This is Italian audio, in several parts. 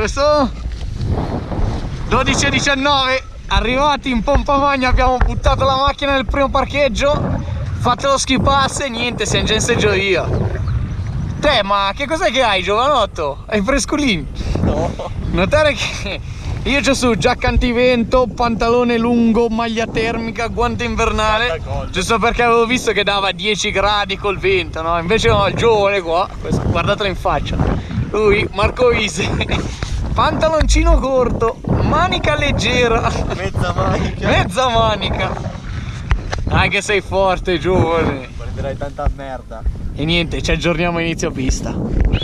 Dove sono? 12:19. Arrivati in pompa magna, abbiamo buttato la macchina nel primo parcheggio, fatto lo ski pass e niente, siamo già in seggiovia. Te, ma che cos'è che hai, giovanotto? Hai frescolini? No. Notare che io c'ho su giacca antivento, pantalone lungo, maglia termica, guante invernale, giusto perché avevo visto che dava 10 gradi col vento, no? Invece no, il giovane qua, guardatelo in faccia, lui, Marco Ise, pantaloncino corto, manica leggera, mezza manica, anche sei forte, giovane. Prenderai tanta merda. E niente, ci aggiorniamo a inizio pista.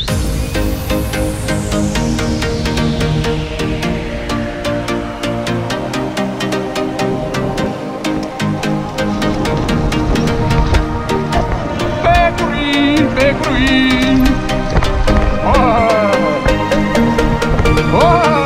Pecorin! Oh! Oh!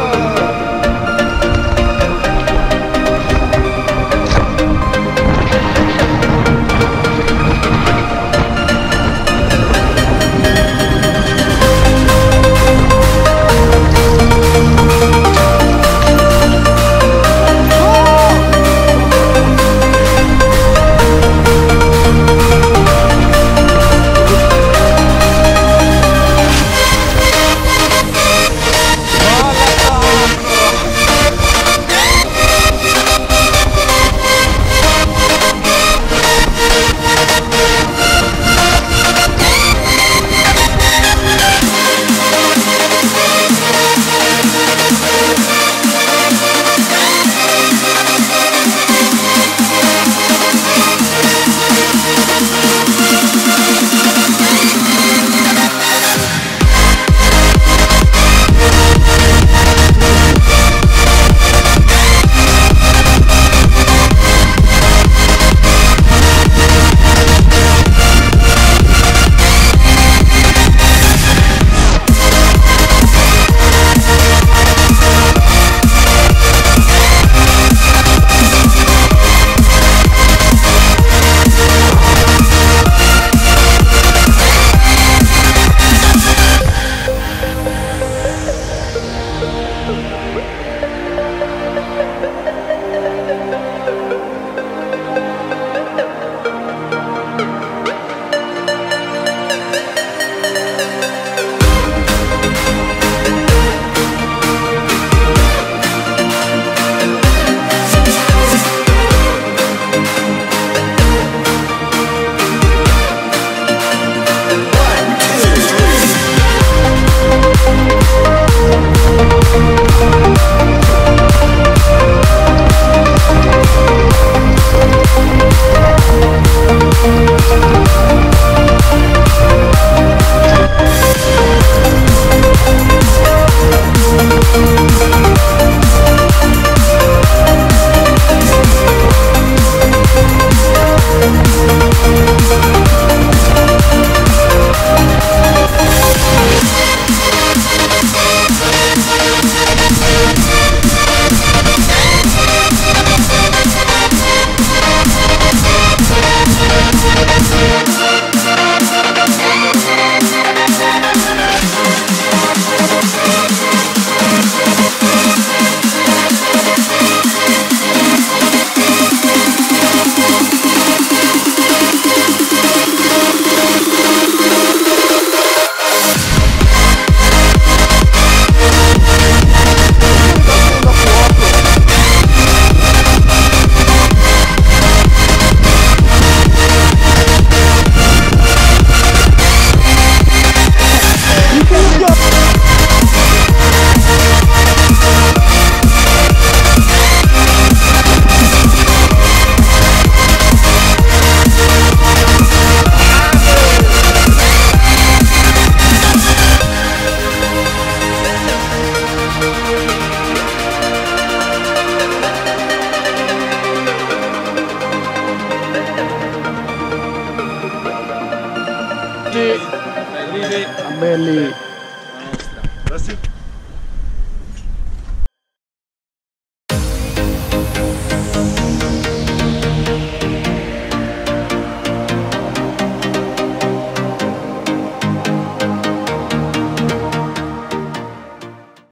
belli.